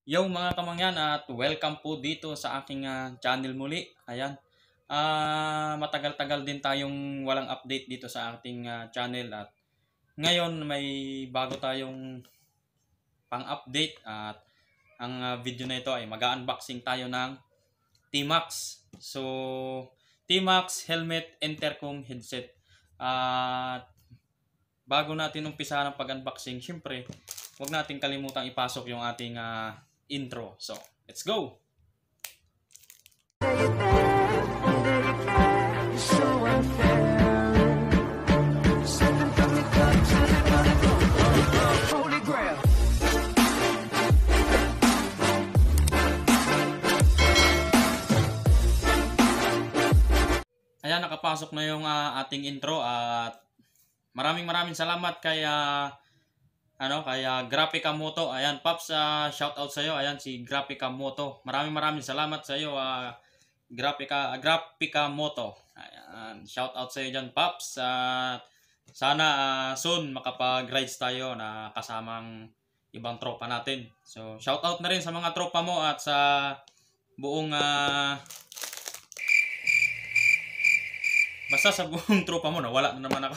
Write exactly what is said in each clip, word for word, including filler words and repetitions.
Yo mga kamangyan at welcome po dito sa aking ah, channel muli. Ayan. Ah, matagal-tagal din tayong walang update dito sa ating ah, channel at ngayon may bago tayong pang-update at ang ah, video na ito ay mag-unboxing tayo ng T-Max. So, T-Max helmet intercom headset. At bago natin umpisa ng pag-unboxing, syempre, huwag natin kalimutang ipasok yung ating ah, intro. So, let's go! Ayan, nakapasok na yung ah, ating intro at maraming maraming salamat kay ah, ano kaya Graphica Moto. Ayan, Pops, uh, shout out sa iyo. Ayan si Graphica Moto. Maraming maraming salamat sa iyo, uh, Graphica uh, Graphica Moto. Ayan, shout out sa iyo diyan, Pops. Uh, sana uh, soon makapag-rides tayo na kasamang ibang tropa natin. So, shout out na rin sa mga tropa mo at sa buong uh, basta sa buong tropa mo. Nawala na naman ako.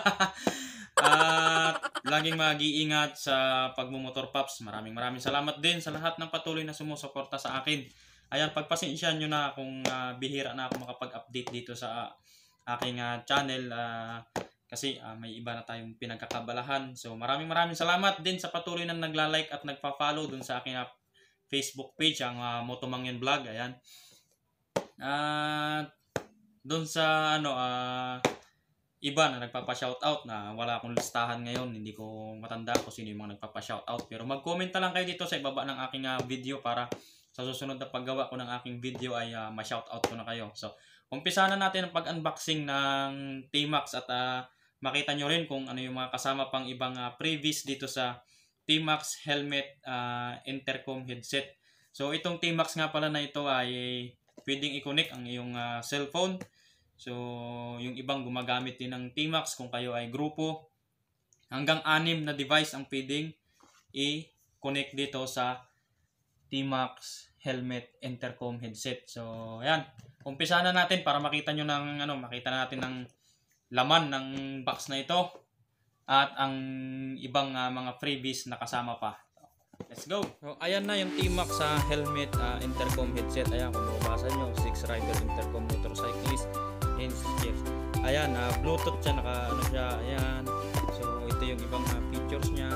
At laging mag-iingat sa pagmumotor, Pops. Maraming maraming salamat din sa lahat ng patuloy na sumusuporta sa akin. Ayan, pagpasensyahan nyo na kung uh, bihira na ako makapag-update dito sa uh, aking uh, channel uh, kasi uh, may iba na tayong pinagkakabalahan. So maraming maraming salamat din sa patuloy na nagla-like at nagpa-follow dun sa aking uh, Facebook page, ang uh, Motomangyan Vlog. Ayan. At uh, dun sa ano ah uh, iba na nagpapa-shoutout na wala akong listahan ngayon, hindi ko matanda kung sino yung mga nagpapa-shoutout, pero mag-comment na lang kayo dito sa ibaba ng aking uh, video para sa susunod na paggawa ko ng aking video ay uh, ma-shoutout ko na kayo. So, umpisa na natin ang pag-unboxing ng T-Max at uh, makita nyo rin kung ano yung mga kasama pang ibang uh, previous dito sa T-Max helmet uh, intercom headset. So, itong T-Max nga pala na ito ay pwedeng i-connect ang iyong uh, cellphone. So, yung ibang gumagamit din ng T-Max kung kayo ay grupo. Hanggang anim na device ang pwedeng i-connect dito sa T-Max helmet intercom headset. So, ayan. Umpisa na natin para makita nyo ng, ano, makita natin ng laman ng box na ito. At ang ibang uh, mga freebies na kasama pa. Let's go! So, ayan na yung T-Max sa uh, helmet uh, intercom headset. Ayan, kung mabasa nyo, six rider intercom motorcyclist. Ayan, uh, Bluetooth siya, naka ano siya, ayan. So, ito yung ibang uh, features niya.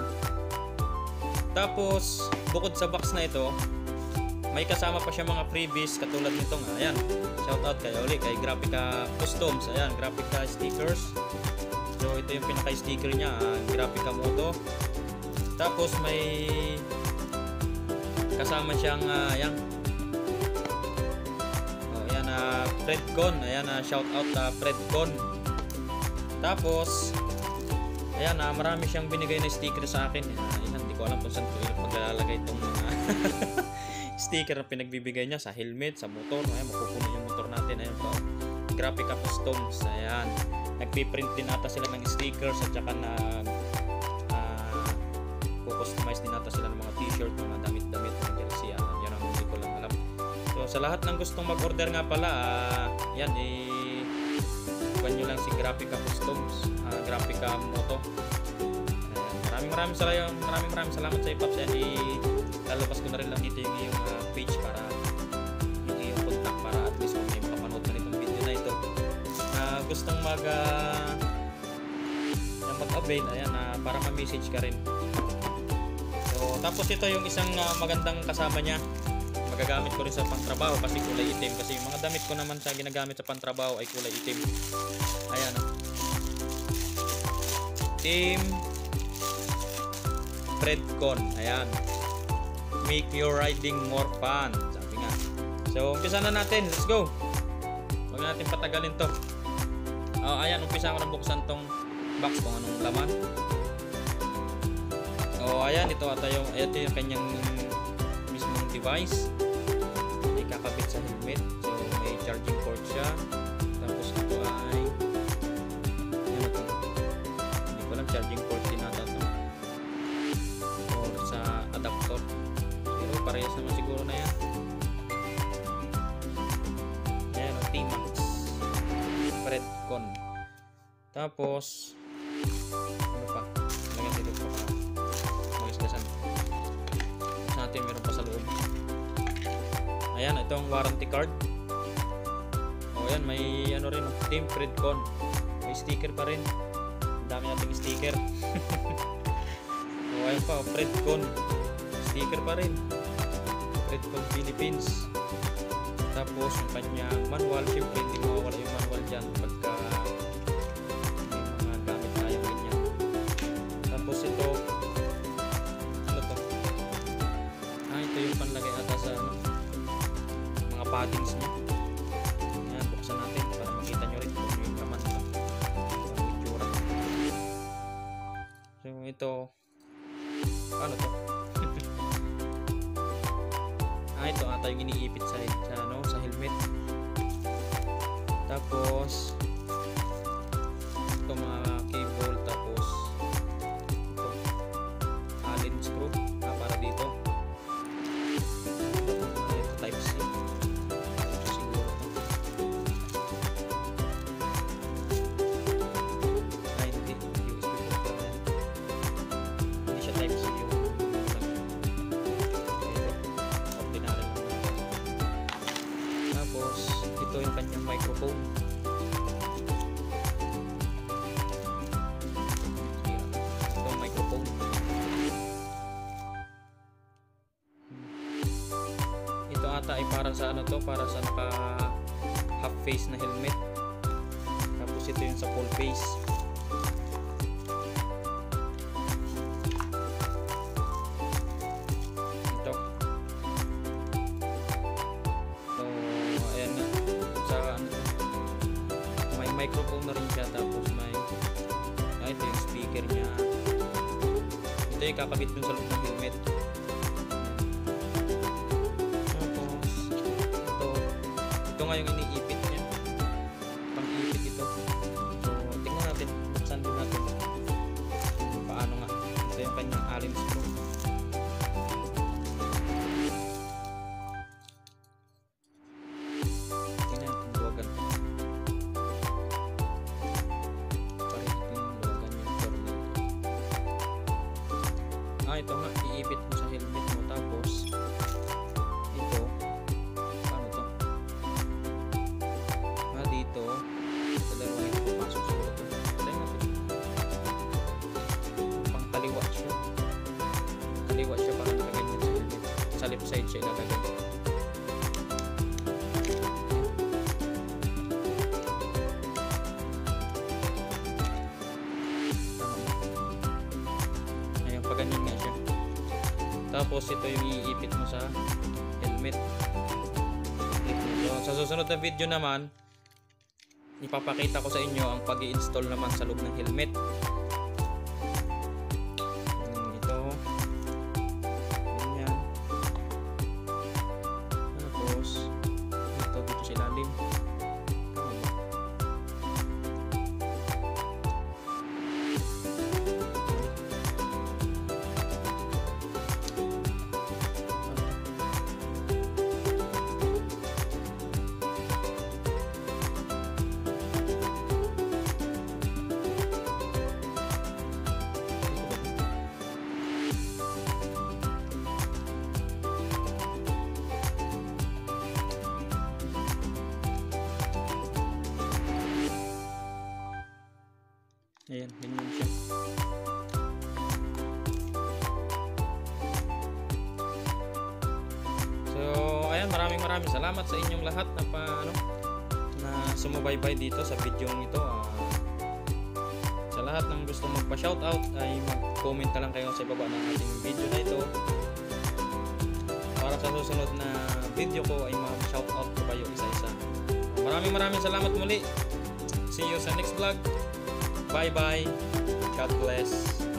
Tapos, bukod sa box na ito, may kasama pa siya mga freebies katulad nitong, ayan. Shoutout kay uli, kay Graphica Customs, ayan, Graphica stickers. So, ito yung pinaka-sticker niya, uh, Graphica Moto. Tapos, may kasama siyang, uh, ayan, Uh, Fredcon, ayan, uh, shout out uh, Fredcon. Tapos ayan, uh, marami siyang binigay na sticker sa akin. Uh, ayan, hindi ko alam kung saan ko paglalagay itong uh, sticker na pinagbibigay niya sa helmet, sa motor. Ayan, mapupuno yung motor natin. Ayan po, Graphica Customs. Ayan, nagpiprint din ata sila ng stickers at saka na uh, kukustomize din ata sila ng mga t-shirt, mga damit-damit ng jersey. Ayan, yan ang hindi ko lang alam. So, sa lahat ng gustong mag-order nga pala, uh, yan, eh, buwan nyo lang si Graphica Customs, uh, Graphica Moto. Uh, maraming maraming salamat, maraming maraming salamat sa iPops. Yan, eh, lalabas ko na rin lang dito yung iyong uh, page para yung iyong contact para at least kung may makapanood na itong video na ito. Uh, gustong mag, uh, mag-avail, ayan, uh, para ma-message ka rin. So, tapos ito yung isang uh, magandang kasama niya. Magagamit ko rin sa pangtrabaho kasi kulay itim, kasi yung mga damit ko naman sa ginagamit sa pangtrabaho ay kulay itim. Ayan, Team Fredcon, ayan, make your riding more fun, sabi nga. So umpisa na natin, let's go. Huwag natin patagalin to. Oh, ayan, umpisa ko na buksan tong box kung anong laman. Oh, ayan, ito ata yung, ito yung kanyang mismong device. Kakabit sa helmet. So may charging port siya. Tapos ito ay ano to? Hindi ko alam, charging port din ata to. Or sa adapter. Pero parehas naman siguro na yan. Ayan, o, T-Max Predcon. Tapos ano pa? Lagyan dito pa pa. Magisgasan. Sa natin meron pa sa loob. Ayan, ito ang warranty card. O yan, may ano rin, Team Predcon. May sticker pa rin. Ang dami nating sticker. O ayan pa, Predcon. Sticker pa rin. Predcon Philippines. Tapos yung kanyang manual. Siyempre hindi mawawala yung manual dyan pagka may mga gamit tayo ganyan. Tapos ito, ano to? Ah, ito yung panlagay ata sa ano, mga paddings niya. Ayan, buksan natin para makita nyo rin kung yung laman ito. Ang itsura. So ito, ano to? Ah, ito ata yung iniipit sa, sa, ano, sa helmet. Tapos ito mga cable. Tapos ito allen screw, ah, para dito. Ito type C. Ito siguro to. Ay hindi, U S B port lang yan. Hindi siya type C yung ito yung kanyang microphone. Ito ang microphone. Ito ata ay para sa ano to, para sa naka half face na helmet. Tapos ito yung sa full face. Microphone na rin siya, tapos may ah, ito yung speaker niya. Ito yung kakabit dun sa loob ng helmet. Tapos ito, ito nga yung iniipit niya, pang-ipit ito. So tingnan natin, buksan din natin paano nga. Ito yung kanyang allen screw. Tingnan natin buwagan. Ah, ito nga, iipit mo sa helmet mo. Tapos ito, paano to? Ah, dito sa dalawa ito, papasok siguro ito. Tayo natin, pang kaliwa siya. Kaliwa siya, parang nakaganyan sa helmet. Sa left side siya ilalagay. Ganyan nga siya. Tapos ito yung iipit mo sa helmet. So, sa susunod na video naman, ipapakita ko sa inyo ang pag-i-install naman sa loob ng helmet. Ito. Ganyan. Tapos ito dito sa ilalim. Ayan, ganyan siya. So, ayan, maraming maraming salamat sa inyong lahat na pa, ano, na sumubaybay dito sa video ito. Uh, sa lahat ng gusto magpa-shoutout ay mag-comment na lang kayo sa ibaba ng ating video na ito. Para sa susunod na video ko ay mag-shoutout ko kayo isa-isa. Maraming maraming salamat muli. See you sa next vlog. Bye bye. God bless.